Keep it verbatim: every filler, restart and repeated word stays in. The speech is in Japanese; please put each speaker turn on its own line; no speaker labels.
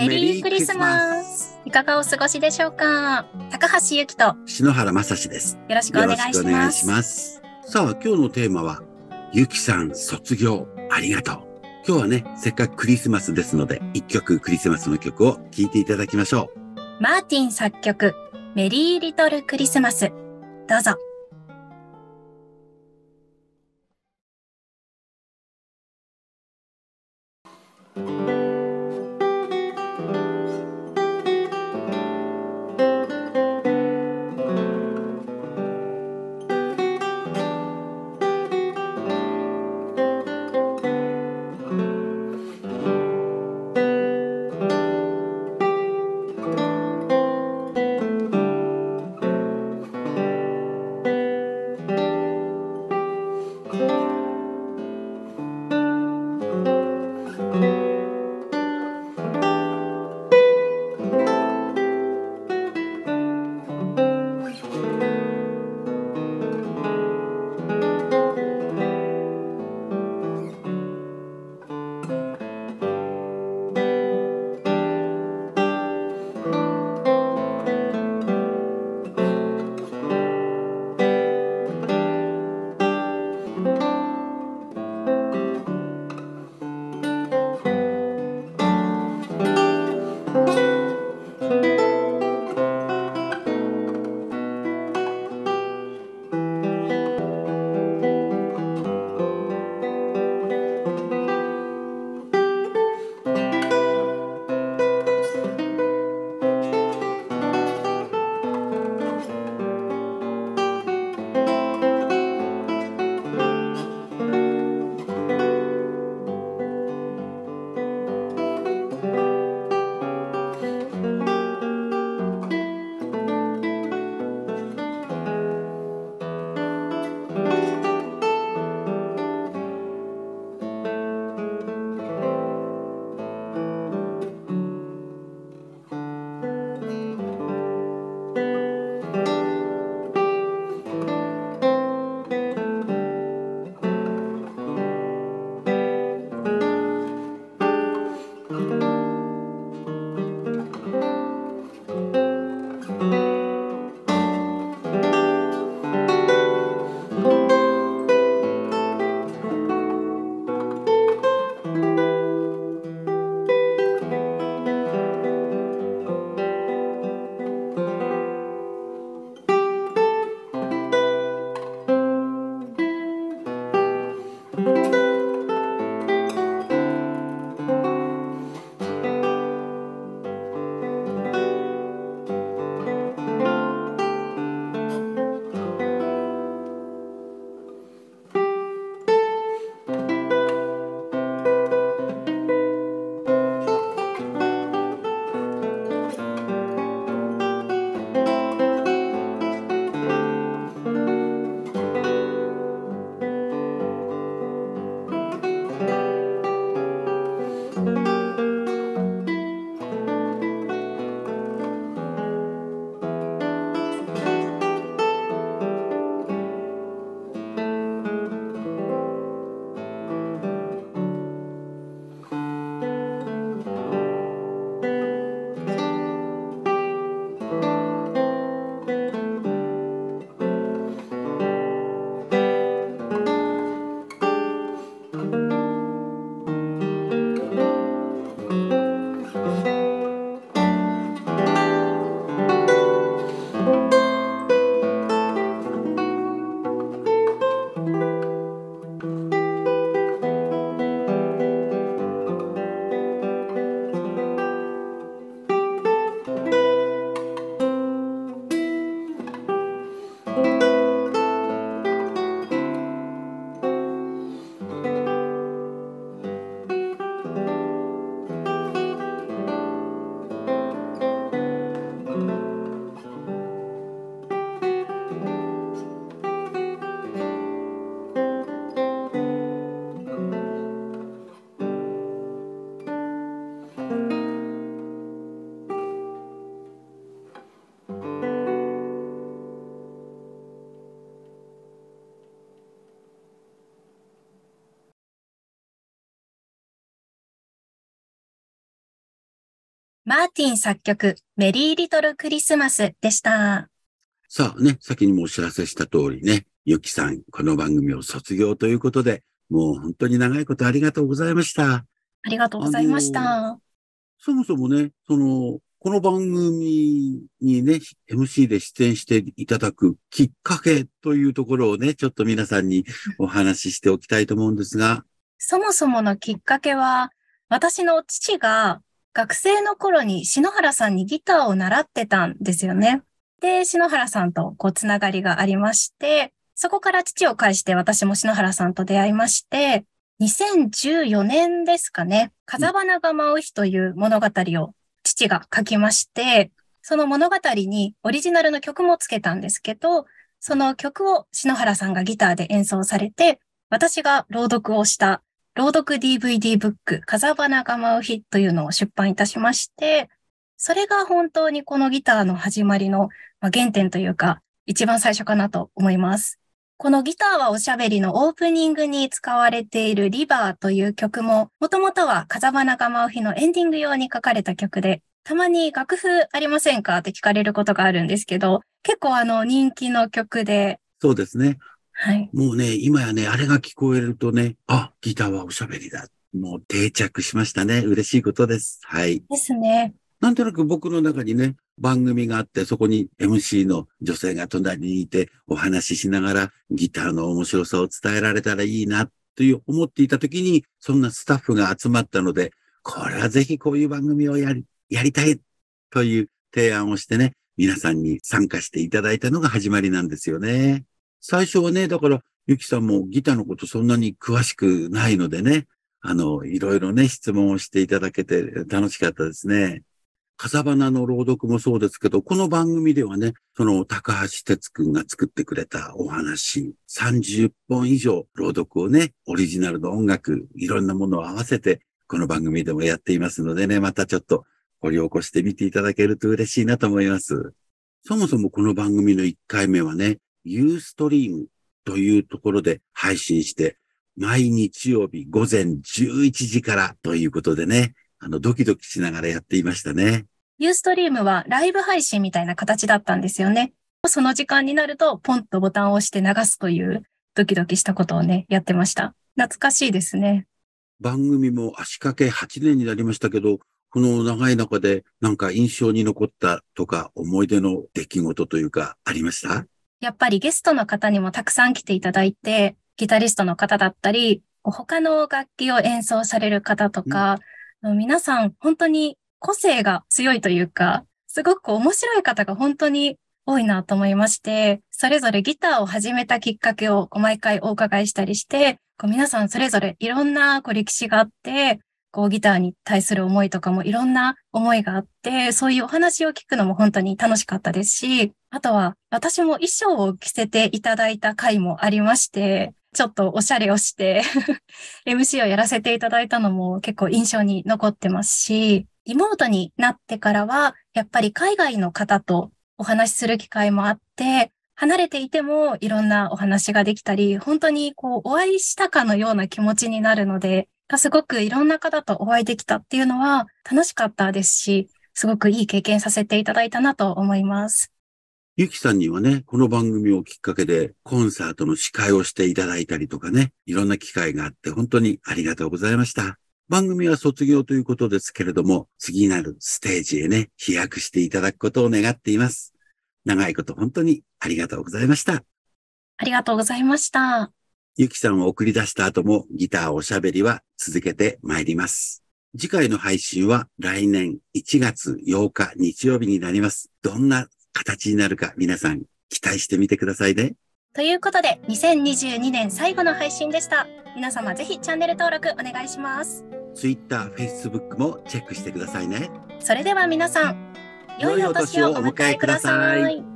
メリークリスマス。いかがお過ごしでしょうか。高橋ゆきと
篠原正史です。
よろしくお願いします。
よろしくお願いします。さあ、今日のテーマは、ゆきさん卒業ありがとう。今日はね、せっかくクリスマスですので、一曲クリスマスの曲を聴いていただきましょ
う。マーティン作曲、メリーリトルクリスマス。どうぞ。 マーティン作曲、メリーリトルクリスマスでした。
さあね、先にもお知らせした通りね、ゆきさん、この番組を卒業ということで、もう本当に長いことありがとうございました。
ありがとうございました。
そもそもね、その、この番組にね、エムシー で出演していただくきっかけというところをね、ちょっと皆さんにお話ししておきたいと思うんですが。
そもそものきっかけは、私の父が学生の頃に篠原さんにギターを習ってたんですよね。で、篠原さんとこうつながりがありまして、そこから父を介して私も篠原さんと出会いまして、にせんじゅうよねんですかね、風花が舞う日という物語を父が書きまして、その物語にオリジナルの曲もつけたんですけど、その曲を篠原さんがギターで演奏されて、私が朗読をした朗読 ディーブイディー ブック、風花が舞う日というのを出版いたしまして、それが本当にこのギターの始まりの原点というか、一番最初かなと思います。このギターはおしゃべりのオープニングに使われているリバーという曲も、もともとは風花が舞う日のエンディング用に書かれた曲で、たまに楽譜ありませんかって聞かれることがあるんですけど、結構あの人気の曲で。
そうですね。
はい。
もうね、今やね、あれが聞こえるとね、あ、ギターはおしゃべりだ。もう定着しましたね。嬉しいことです。はい。
ですね。
なんとなく僕の中にね、番組があって、そこに エムシー の女性が隣にいて、お話ししながらギターの面白さを伝えられたらいいな、という思っていた時に、そんなスタッフが集まったので、これはぜひこういう番組をやり、やりたい、という提案をしてね、皆さんに参加していただいたのが始まりなんですよね。最初はね、だから、ゆきさんもギターのことそんなに詳しくないのでね、あの、いろいろね、質問をしていただけて楽しかったですね。風花の朗読もそうですけど、この番組ではね、その高橋哲くんが作ってくれたお話、さんじゅっぽん以上朗読をね、オリジナルの音楽、いろんなものを合わせて、この番組でもやっていますのでね、またちょっと掘り起こしてみていただけると嬉しいなと思います。そもそもこの番組のいっかいめはね、ユーストリームというところで配信して、毎日曜日午前じゅういちじからということでね、あの、ドキドキしながらやっていましたね。
ユーストリームはライブ配信みたいな形だったんですよね。その時間になると、ポンとボタンを押して流すというドキドキしたことをね、やってました。懐かしいですね。
番組も足掛けはちねんになりましたけど、この長い中でなんか印象に残ったとか思い出の出来事というかありました？
やっぱりゲストの方にもたくさん来ていただいて、ギタリストの方だったり、他の楽器を演奏される方とか、うん、皆さん本当に個性が強いというか、すごく面白い方が本当に多いなと思いまして、それぞれギターを始めたきっかけを毎回お伺いしたりして、こう皆さんそれぞれいろんなこう歴史があって、こうギターに対する思いとかもいろんな思いがあって、そういうお話を聞くのも本当に楽しかったですし、あとは私も衣装を着せていただいた回もありまして、ちょっとおしゃれをしてエムシー をやらせていただいたのも結構印象に残ってますし、リモートになってからはやっぱり海外の方とお話しする機会もあって、離れていてもいろんなお話ができたり、本当にこうお会いしたかのような気持ちになるので、すごくいろんな方とお会いできたっていうのは楽しかったですし、すごくいい経験させていただいたなと思います。
ゆきさんにはね、この番組をきっかけでコンサートの司会をしていただいたりとかね、いろんな機会があって本当にありがとうございました。番組は卒業ということですけれども、次なるステージへね、飛躍していただくことを願っています。長いこと本当にありがとうございました。
ありがとうございました。
ゆきさんを送り出した後もギターおしゃべりは続けてまいります。次回の配信は来年いちがつようか日曜日になります。どんな形になるか皆さん期待してみてくださいね。
ということでにせんにじゅうにねん最後の配信でした。皆様ぜひチャンネル登録お願いします。
Twitter、Facebook もチェックしてくださいね。
それでは皆さん、良いお年をお迎えください。